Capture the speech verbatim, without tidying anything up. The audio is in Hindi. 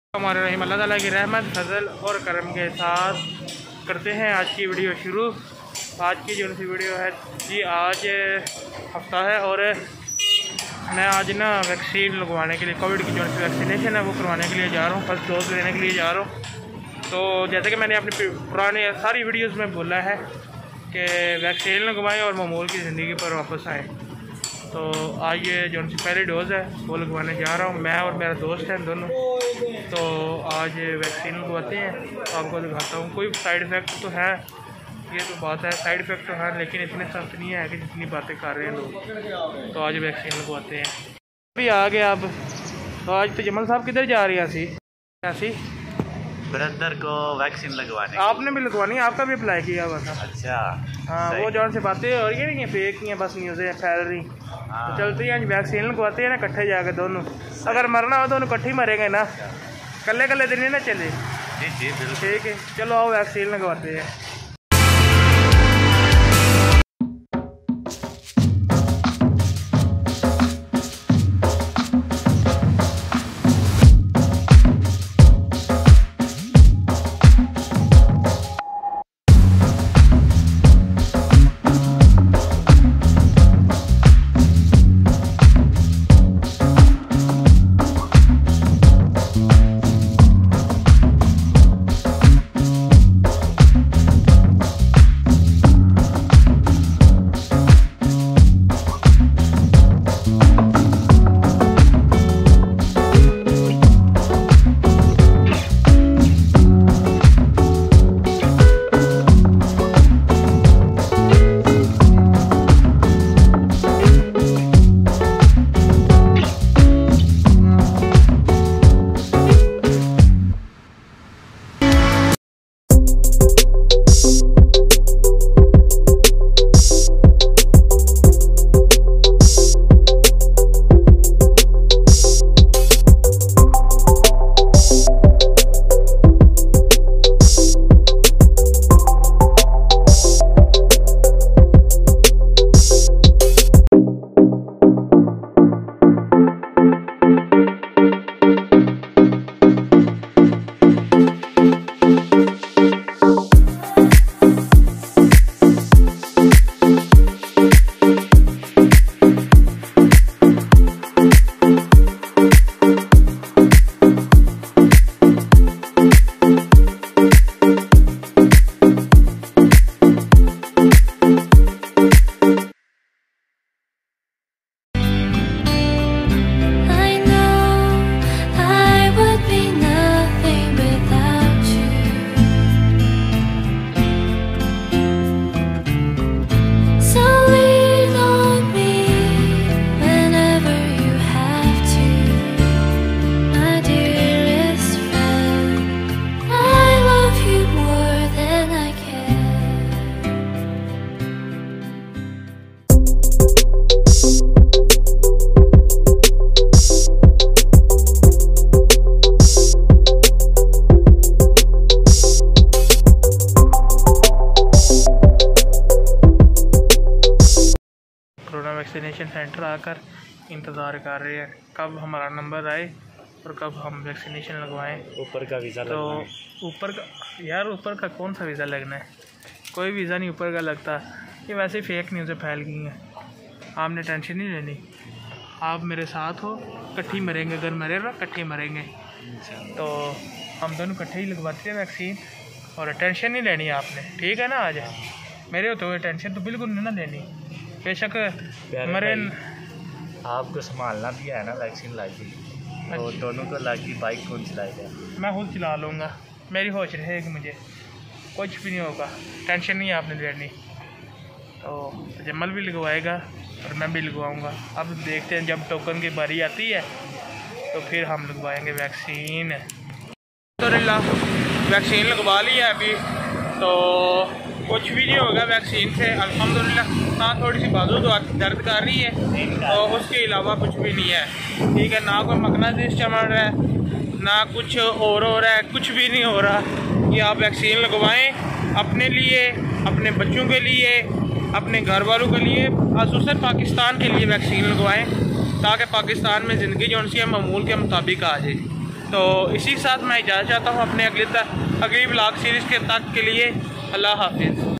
हमारे रहीम अल्लाह ताला की रहमत फजल और करम के साथ करते हैं आज की वीडियो शुरू। आज की जो सी वीडियो है जी, आज हफ्ता है और मैं आज ना वैक्सीन लगवाने के लिए कोविड की जो सी वैक्सीनेशन है वो करवाने के लिए जा रहा हूँ, फर्स्ट डोज लेने के लिए जा रहा हूँ। तो जैसे कि मैंने अपनी पुरानी सारी वीडियोस में बोला है कि वैक्सीन लगवाएं और मामूल की ज़िंदगी पर वापस आएँ। तो आज ये जो सी पहली डोज़ है वो लगवाने जा रहा हूँ, मैं और मेरा दोस्त हैं दोनों। तो आज वैक्सीन लगवाते हैं, तो आपको दिखाता हूँ। कोई साइड इफ़ेक्ट तो है, ये तो बात है, साइड इफ़ेक्ट तो है, लेकिन इतने सख्त नहीं है कि जितनी बातें कर रहे हैं लोग। तो आज वैक्सीन लगवाते हैं। अभी आ गए अब। तो आज तो जमल साहब किधर जा रही है? सी ऐसी ब्रदर को वैक्सीन लगवाने। आपने भी लगवानी है? आपका भी अप्लाई किया हुआ था? अच्छा हाँ, वो जौन से बातें और ये नहीं है, फेक नहीं है, बस न्यूज़ें फैल रही। तो चलते हैं वैक्सीन लगवाते हैं ना इकट्ठे जाकर दोनों। अगर मरना हो दोनों इकट्ठे ही मरेंगे ना, कल्ले कल्ले दिन ही ना चले। जी जी बिल्कुल ठीक है, चलो आओ वैक्सीन लगवाते हैं। वैक्सीनेशन सेंटर आकर इंतज़ार कर रहे हैं कब हमारा नंबर आए और कब हम वैक्सीनेशन लगवाएं। ऊपर का वीज़ा तो ऊपर का यार, ऊपर का कौन सा वीज़ा लगना है? कोई वीज़ा नहीं ऊपर का लगता। ये वैसे ही फेक न्यूज़ें फैल गई हैं, आपने टेंशन नहीं लेनी। आप मेरे साथ हो, इकट्ठे मरेंगे, अगर मरे ना इकट्ठे मरेंगे। तो हम दोनों इकट्ठे ही लगवाते हैं वैक्सीन, और टेंशन नहीं लेनी आपने, ठीक है ना? आज मेरे होते हुए टेंशन तो बिल्कुल नहीं ना लेनी। बेशक मरे, आपको संभालना भी है ना वैक्सीन लागी। तो दोनों को लागी बाइक कौन चलाएगा? मैं खुद चला लूँगा, मेरी होश रहेगी, मुझे कुछ भी नहीं होगा, टेंशन नहीं है आपने लेनी। तो जमल भी लगवाएगा और मैं भी लगवाऊँगा। अब देखते हैं, जब टोकन की बारी आती है तो फिर हम लगवाएंगे वैक्सीन। तो वैक्सीन लगवा ली है अभी, तो कुछ भी नहीं होगा वैक्सीन से अल्हम्दुलिल्लाह। हाँ, थोड़ी सी बाजू तो दर्द कर रही है, तो उसके अलावा कुछ भी नहीं है, ठीक है। ना कोई मकनातीस चमड़ रहा है, ना कुछ और हो रहा है, कुछ भी नहीं हो रहा। ये आप वैक्सीन लगवाएं अपने लिए, अपने बच्चों के लिए, अपने घर वालों के लिए, खासतौर पाकिस्तान के लिए वैक्सीन लगवाएं, ताकि पाकिस्तान में ज़िंदगी जो उनकी मामूल के मुताबिक आ जाए। तो इसी के साथ मैं इजाज़त चाहता हूँ अपने अगले तक अगली ब्लॉग सीरीज़ के तक के लिए। अल्लाह हाफिज़।